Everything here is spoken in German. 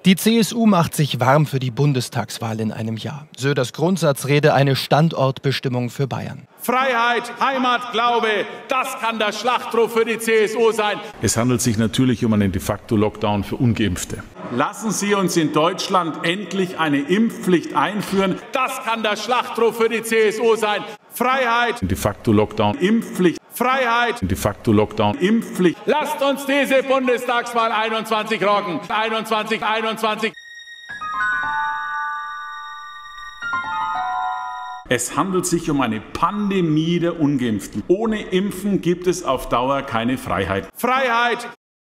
Die CSU macht sich warm für die Bundestagswahl in einem Jahr. Söders Grundsatzrede eine Standortbestimmung für Bayern. Freiheit, Heimat, Glaube, das kann der Schlachtruf für die CSU sein. Es handelt sich natürlich um einen de facto Lockdown für Ungeimpfte. Lassen Sie uns in Deutschland endlich eine Impfpflicht einführen. Das kann der Schlachtruf für die CSU sein. Freiheit, De facto Lockdown, Impfpflicht. Freiheit, de facto Lockdown, Impfpflicht. Lasst uns diese Bundestagswahl 21 rocken. 21. Es handelt sich um eine Pandemie der Ungeimpften. Ohne Impfen gibt es auf Dauer keine Freiheit. Freiheit!